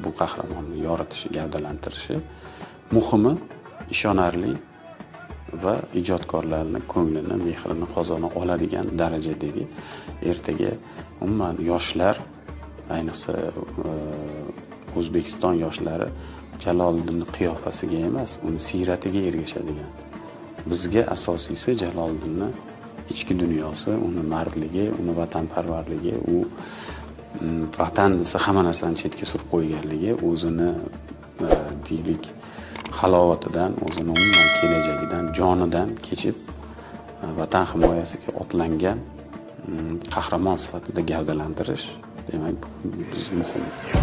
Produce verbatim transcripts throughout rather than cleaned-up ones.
bu qahramonni yoritishi, gavdalantirishi, muhimi ishonarli va ijodkorlarning ko'nglini, mehrini qozona oladigan darajadagi ertaga umuman yoshlar, ayniqsa O'zbekiston yoshlari Jaloliddinning qiyofasiga emas, uning siyratiga ergashadigan. Bizga asosiysi Jaloliddinning ichki dunyosi, uni mardligi, uni vatanparvarligi, u vatan desa hamma narsani chetga surib qo'yganligi, o'zini deylik halovatidan, o'zini umuman kelajagidan, jonidan kechib vatan himoyasiga otlangan qahramon sifatida gavdalantirish, demak, biz muhim.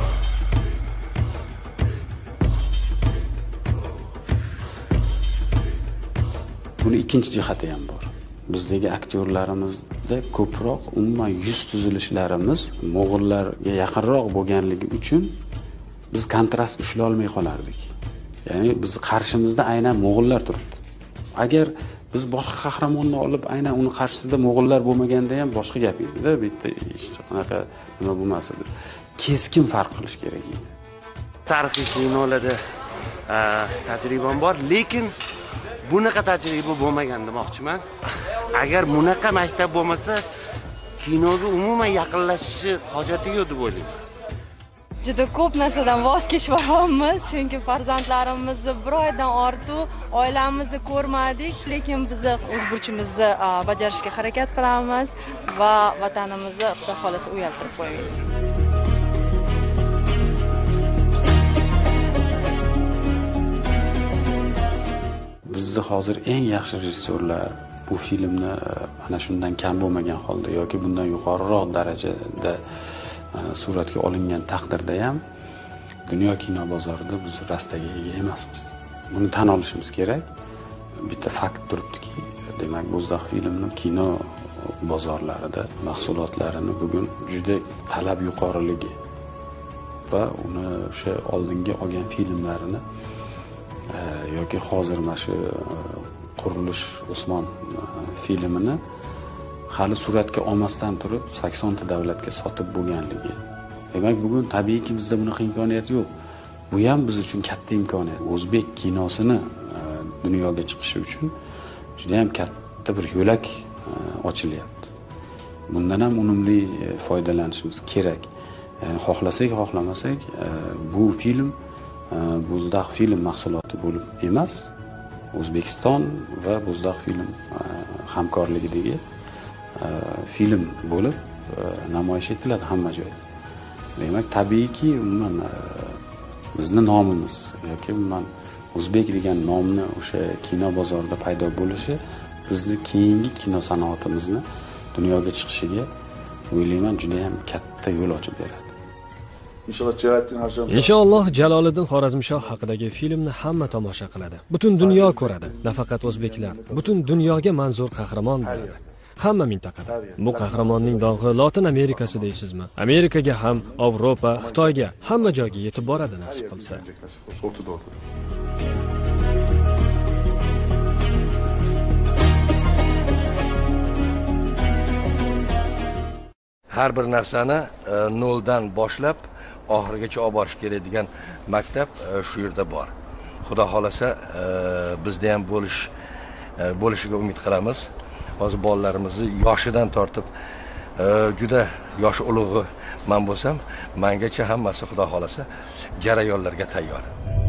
Buni ikkinchi jihati ham bor. Bizdagi aktyorlarimizda ko'proq umuman yuz tuzilishlarimiz mo'g'ullarga yaqinroq bo'lganligi uchun biz kontrast ushlay olmay qolardik. Ya'ni biz qarshimizda aynan mo'g'ullar turibdi. Agar biz boshqa qahramonni olib aynan uni qarshisida mo'g'ullar bo'lmaganda ham boshqa gap edi-da, bitta hech qanaqa nima bo'lmas edi. Keskin farq qilish kerak edi. Tarixiy kinolarda tajribam bor, lekin bunaqa tajriba bo'lmagan demoqchiman. Agar bunaqa maktab bo'lmasa, kinoga umuman yaqinlashishi hojati yo'q deb o'ylayman. Juda ko'p narsadan voz kechib chunki farzandlarimizni bir oydan ortiq oilamizni ko'rmadik, lekin biz o'z burchimizni bajarishga harakat qilamiz va vatanimizni Xudo xolasa uyaltirib qo'yamiz. Bizda hozir eng yaxshi rejissyorlar bu filmni mana shundan kam bo'lmagan holda yoki bundan yuqoriroq darajada suratga olingan taqdirda ham dunyo kino bozorida biz rastaga ega emasmiz. Buni tan olishimiz kerak. Bitta fakt turibdiki, demak, Bo'zdoq filmning kino bozorlarida mahsulotlarini bugun juda talab yuqoriligi va uni o'sha oldingi olgan filmlarini yoki hozir mana shu Qurilish Usmon filmini hali suratga olmasdan turib sakson ta davlatga sotib bo'lganligi. Demak, bugun tabiiyki bizda bunaqa imkoniyat yo'q. Bu ham biz uchun katta imkoniyat. O'zbek kinosini dunyoga chiqishi uchun juda ham katta bir yo'lak ochilyapti. Bundan ham unumli foydalanishimiz kerak. Ya'ni xohlasak, xohlamasak, bu film Bo'zdoq film mahsuloti bo'lib emas, O'zbekiston va Bo'zdoq film hamkorligidagi film bo'lib namoyish etiladi hamma joyda. Demak, tabiiyki, umuman bizni nomimiz yoki umuman O'zbek degan nomni o'sha kino bozorida paydo bo'lishi bizni keyingi kino sanoatimizni dunyoga chiqishiga o'ylayman juda ham katta yo'l ochib beradi. Inshaalloh Jaloliddin Xorazmshoh haqidagi filmni hamma tomosha qiladi. Butun dunyo ko'radi. Nafaqat o'zbeklar, butun dunyoga manzur qahramon bo'ladi. Hamma mintaqada. Bu qahramonning dog'i Lotin Amerikasi deysizmi? Amerikaga ham, Yevropa, Xitoyga, hamma joyga yetib boradi nasib qilsa. Har bir narsani noldan boshlab oxirigacha olib borish kerak degan maktab shu yerda bor. Xudo xolasa bizda ham bo'lish bo'lishiga umid qilamiz. Hozir bolalarimizni yoshidan tortib juda yoshi ulug'i men bo'lsam, mengacha hammasi Xudo xolasa jarayonlarga tayyor.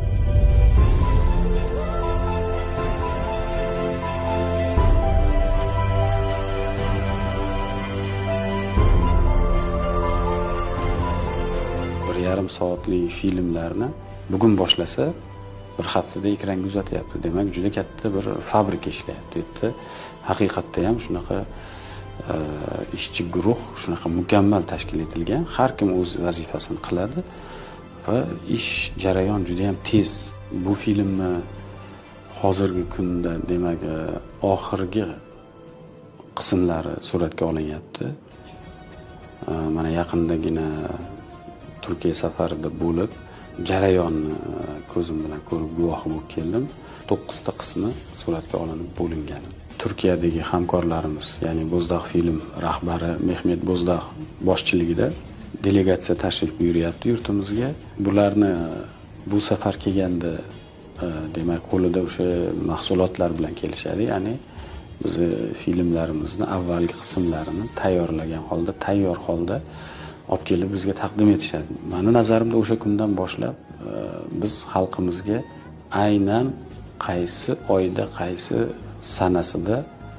yarim soatli filmlarni bugun boshlasa bir haftada ekranga uzatyapti. Demak, juda katta bir fabrika ishlayapti. Bu yerda haqiqatda ham shunaqa ishchi guruh, shunaqa mukammal tashkil etilgan. Har kim o'z vazifasini qiladi va ish jarayon juda ham tez. Bu filmni hozirgi kunda, demak, oxirgi qismlari suratga olinyapti. Mana yaqindagina Turkiya safarida bo'lib, jarayonni ko'zim bilan ko'rib guvohi bo'lib keldim. to'qqiz ta qismi suratga olinib bo'lingan. Turkiyadagi hamkorlarimiz, ya'ni Bo'zdoq film rahbari Mehmet Bo'zdoq boshchiligida delegatsiya tashrif buyuryapti yurtimizga. Bularni bu safar kelganda demak qo'lida o'sha mahsulotlar bilan kelishadi, ya'ni biz filmlarimizni avvalgi qismlarini tayyorlagan holda, tayyor holda olib kelib bizga taqdim etishadi. Meni nazarimda o'sha kundan boshlab biz xalqimizga aynan qaysi oyda, qaysi sanasida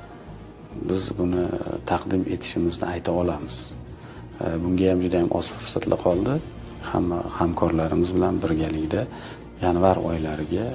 biz buni taqdim etishimizni ayta olamiz. Bunga ham juda ham oz fursatlar qoldi. Hamma hamkorlarimiz bilan birgalikda yanvar oylariga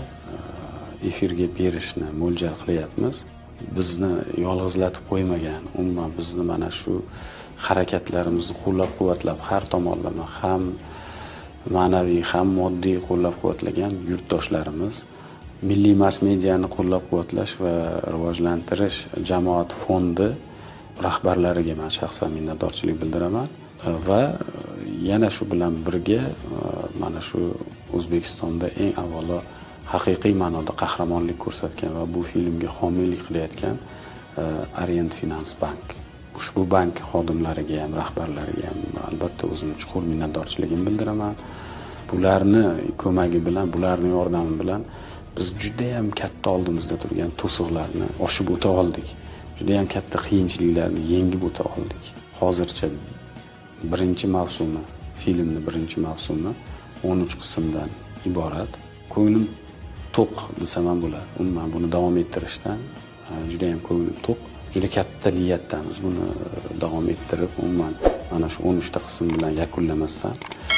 efirga berishni mo'ljal qilyapmiz. Bizni yolg'izlatib qo'ymagan, umuman bizni mana shu harakatlarimizni qo'llab-quvvatlab har tomonlama ham ma'naviy ham moddiy qo'llab-quvvatlagan yurtdoshlarimiz, milliy mass mediani qo'llab-quvvatlash va rivojlantirish jamoat fondi rahbarlariga men shaxsan minnatdorchilik bildiraman va yana shu bilan birga mana shu O'zbekistonda eng avvalo haqiqiy ma'noda qahramonlik ko'rsatgan va bu filmga homiylik qilayotgan Orient Finance Bank. Ushbu bank xodimlariga ham, rahbarlariga ham albatta o'zim chuqur minnatdorchiligimni bildiraman. Bularni ko'magi bilan, bularning yordami bilan biz juda ham katta oldimizda turgan to'siqlarni oshib o'ta oldik. Juda ham katta qiyinchiliklarni yengib o'ta oldik. Hozircha birinchi mavsumi, filmning birinchi mavsumi o'n uch qismdan iborat. Ko'nglim to'q desam ham bo'ladi. Umuman buni davom ettirishdan juda ham ko'nglim to'q. Juda katta niyatdamiz buni davom ettirib, umuman mana shu o'n uch ta qism bilan yakunlamasdan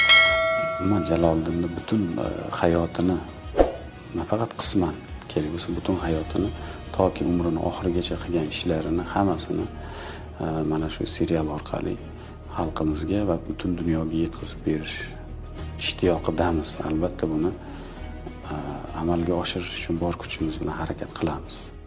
umuman Jaloliddinning butun hayotini, nafaqat qisman kerak bo'lsa butun hayotini toki umrini oxirigacha qilgan ishlarini hammasini mana shu serial orqali xalqimizga va butun dunyoga yetkazib berish ishtiyoqidamiz. Albatta buni amalga oshirish uchun bor kuchimiz bilan harakat qilamiz.